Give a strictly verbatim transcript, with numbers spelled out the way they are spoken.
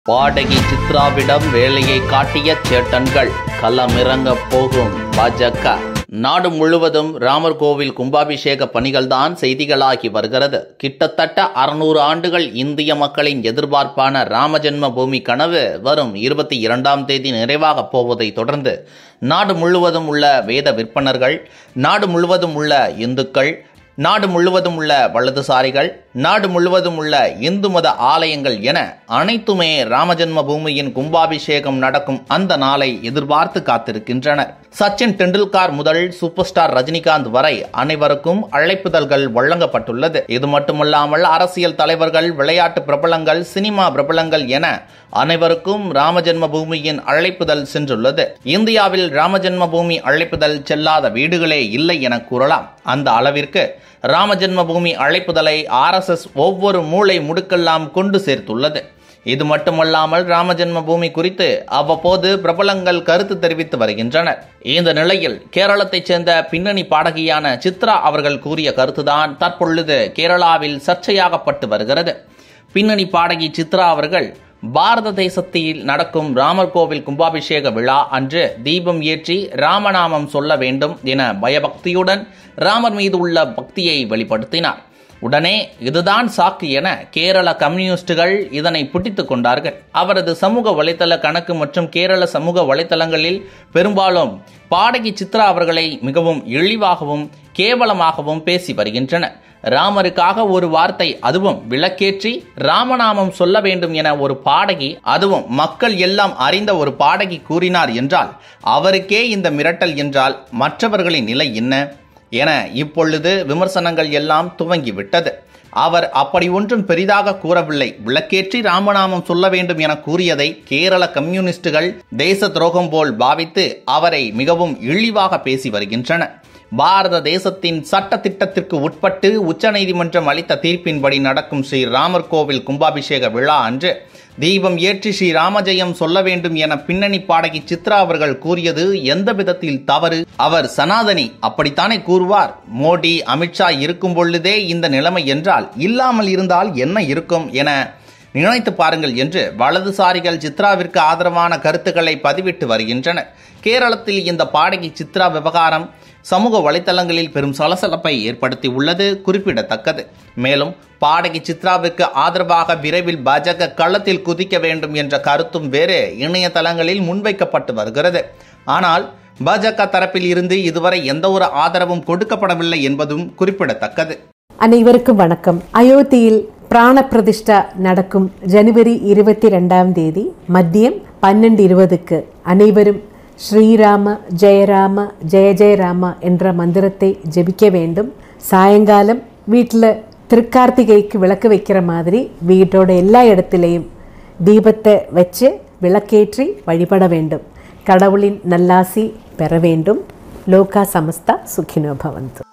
பாடகி சித்ராவிடம் வேலையை காட்டிய சேட்டன்கள் களமிறங்கப் போகும் பாஜக. நாடு முழுவதும் ராமர் கோவில் கும்பாபிஷேக பணிகள்தான் செய்திகளாகி வருகிறது. கிட்டத்தட்ட அறுநூறு ஆண்டுகள் இந்திய மக்களின் எதிர்பார்ப்பான ராமஜென்ம பூமி கனவு வரும் இருபத்தி இரண்டாம் தேதி நிறைவாகப் போவதை தொடர்ந்து நாடு முழுவதும் உள்ள வேத விற்பனர்கள், நாடு முழுவதும் உள்ள இந்துக்கள், நாடு முழுவதும் உள்ள வலதுசாரிகள், நாடு முழுவதும் உள்ள இந்து மத ஆலயங்கள் என அனைத்துமே ராமஜென்ம பூமியின் கும்பாபிஷேகம் நடக்கும் அந்த நாளை எதிர்பார்த்து காத்திருக்கின்றனர். சச்சின் டெண்டுல்கர் முதல் சூப்பர் ஸ்டார் ரஜினிகாந்த் வரை அனைவருக்கும் அழைப்புதல்கள் வழங்கப்பட்டுள்ளது. இது மட்டுமல்லாமல் அரசியல் தலைவர்கள், விளையாட்டு பிரபலங்கள், சினிமா பிரபலங்கள் என அனைவருக்கும் ராமஜென்ம பூமியின் அழைப்புதல் சென்றுள்ளது. இந்தியாவில் ராமஜென்ம பூமி அழைப்புதல் செல்லாத வீடுகளே இல்லை என கூறலாம். அந்த அளவிற்கு ராமஜென்ம பூமி அழைப்புதலை ஆர் எஸ் எஸ் ஒவ்வொரு மூளை முடுக்கெல்லாம் கொண்டு சேர்த்துள்ளது. இது மட்டுமல்லாமல் ராமஜென்ம பூமி குறித்து அவ்வப்போது பிரபலங்கள் கருத்து தெரிவித்து வருகின்றனர். இந்த நிலையில் கேரளத்தைச் சேர்ந்த பின்னணி பாடகியான சித்ரா அவர்கள் கூறிய கருத்துதான் தற்பொழுது கேரளாவில் சர்ச்சையாகப்பட்டு வருகிறது. பின்னணி பாடகி சித்ரா அவர்கள் பாரத தேசத்தில் நடக்கும் ராமர் கோவில் கும்பாபிஷேக விழா அன்று தீபம் ஏற்றி ராமநாமம் சொல்ல வேண்டும் என பயபக்தியுடன் ராமர் மீது உள்ள பக்தியை வெளிப்படுத்தினார். உடனே இதுதான் சாக்கு என கேரள கம்யூனிஸ்டுகள் இதனை பிடித்துக் கொண்டார்கள். அவரது சமூக வலைதள கணக்கு மற்றும் கேரள சமூக வலைதளங்களில் பெரும்பாலும் பாடகி சித்ரா அவர்களை மிகவும் இழிவாகவும் கேவலமாகவும் பேசி வருகின்றனர். ராமருக்காக ஒரு வார்த்தை, அதுவும் விளக்கேற்றி ராமநாமம் சொல்ல வேண்டும் என ஒரு பாடகி, அதுவும் மக்கள் எல்லாம் அறிந்த ஒரு பாடகி கூறினார் என்றால் அவருக்கே இந்த மிரட்டல் என்றால் மற்றவர்களின் நிலை என்ன என இப்பொழுது விமர்சனங்கள் எல்லாம் துவங்கிவிட்டது. அவர் அப்படி ஒன்றும் பெரிதாக கூறவில்லை. விளக்கேற்றி ராமநாமம் சொல்ல வேண்டும் என கூறியதை கேரள கம்யூனிஸ்டுகள் தேச துரோகம் போல் பாவித்து அவரை மிகவும் இழிவாக பேசி வருகின்றனர். பாரத தேசத்தின் சட்ட திட்டத்திற்கு உட்பட்டு உச்சநீதிமன்றம் அளித்த தீர்ப்பின்படி நடக்கும் ஸ்ரீ ராமர் கோவில் கும்பாபிஷேக விழா அன்று தீபம் ஏற்றி ஸ்ரீ ராமஜெயம் சொல்ல வேண்டும் என பின்னணி பாடகி சித்ரா அவர்கள் கூறியது எந்த விதத்தில் தவறு? அவர் சனாதனி, அப்படித்தானே கூறுவார். மோடி, அமித்ஷா இருக்கும் பொழுதே இந்த நிலைமை என்றால் இல்லாமல் இருந்தால் என்ன இருக்கும் என நினைத்து பாருங்கள் என்று வலதுசாரிகள் சித்ராவிற்கு ஆதரவான கருத்துக்களை பதிவிட்டு வருகின்றனர். கேரளத்தில் இந்த பாடகி சித்ரா விவகாரம் சமூக வலைதளங்களில் பெரும் சலசலப்பை ஏற்படுத்தி உள்ளது குறிப்பிடத்தக்கது. மேலும் பாடகி சித்ராவிற்கு ஆதரவாக விரைவில் பாஜக களத்தில் குதிக்க வேண்டும் என்ற கருத்தும் வேறு இணையதளங்களில் முன்வைக்கப்பட்டு வருகிறது. ஆனால் பாஜக தரப்பில் இருந்து இதுவரை எந்த ஒரு ஆதரவும் கொடுக்கப்படவில்லை என்பதும் குறிப்பிடத்தக்கது. அனைவருக்கும் வணக்கம். அயோத்தியில் பிராண பிரதிஷ்டா நடக்கும் ஜனவரி இருபத்தி ரெண்டாம் தேதி மதியம் பன்னெண்டு இருபதுக்கு அனைவரும் ஸ்ரீராம ஜெயராம ஜெய ஜெயராம என்ற மந்திரத்தை ஜெபிக்க வேண்டும். சாயங்காலம் வீட்டில் திருக்கார்த்திகைக்கு விளக்கு வைக்கிற மாதிரி வீட்டோட எல்லா இடத்துலையும் தீபத்தை வச்சு விளக்கேற்றி வழிபட வேண்டும். கடவுளின் நல்லாசி பெற வேண்டும். லோகா சமஸ்தா சுகினோ பவந்து.